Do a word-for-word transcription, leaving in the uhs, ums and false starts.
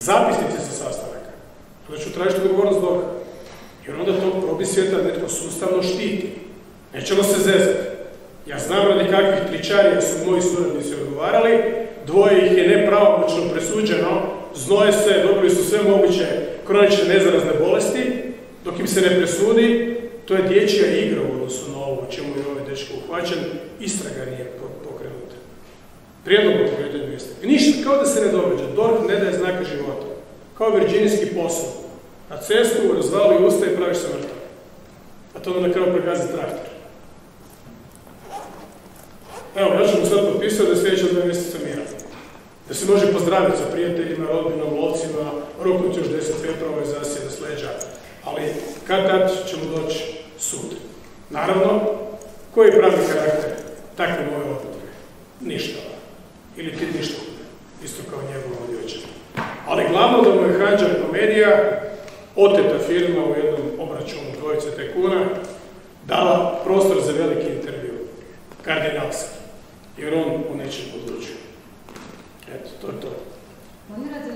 zapisnice sa sastanaka. Onda ću tražiti odgovornost DORH-a. Jer onda to probi svijeta netko sustavno štiti. Nećemo se zezati. Ja znam radi kakvih tričarija su moji suradnici odgovarali, dvoje ih je nepravomoćno presuđeno, znoje se, dobili su sve moguće kronične nezarazne bolesti, dok im se ne presudi, to je dječja igra u odnosu na ovo, čemu je ovaj dečko uhvaćen, istraga nije pokrenuta. Prijedlog o pokretanju istrage. Ništa, kao da se ne događa. DORH ne daje znake života. Kao virđinijski posao. Na cestu, razvali usta i praviš se mrtav. A to onda na kraju pregazi traktor. Evo, ja ću mu sad potpisati da je sljedeća dva mjeseca mira. Da se može pozdraviti sa prijateljima, rodbinom, lovcima, roknuti još deset veprova i zasjeda s leđa. Ali kad tad ćemo doći sud. Naravno, koji je pravi karakter takve moje odluke? Ništa. Ili ti ništa. Isto kao njegova odjeća. Ali glavno da mu je Hanđar komedija, oteta firma u jednom obračunu dvojice tajkuna, dala prostor za veliki intervju. Kardinalski. Jer on u nečem odlučuje. Eto, to je to.